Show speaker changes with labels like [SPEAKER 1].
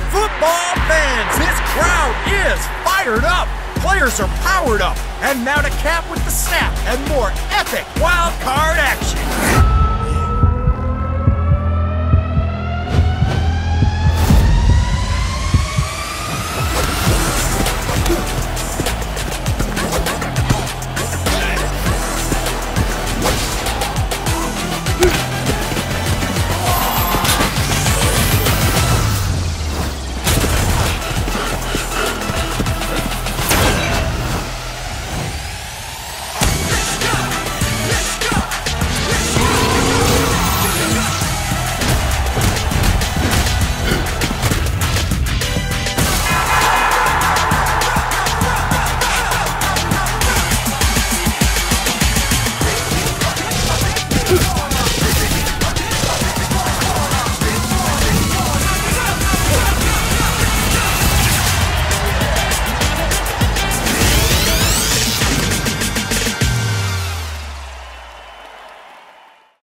[SPEAKER 1] Football fans, this crowd is fired up. Players are powered up. And now to cap with the snap and more epic wild card action.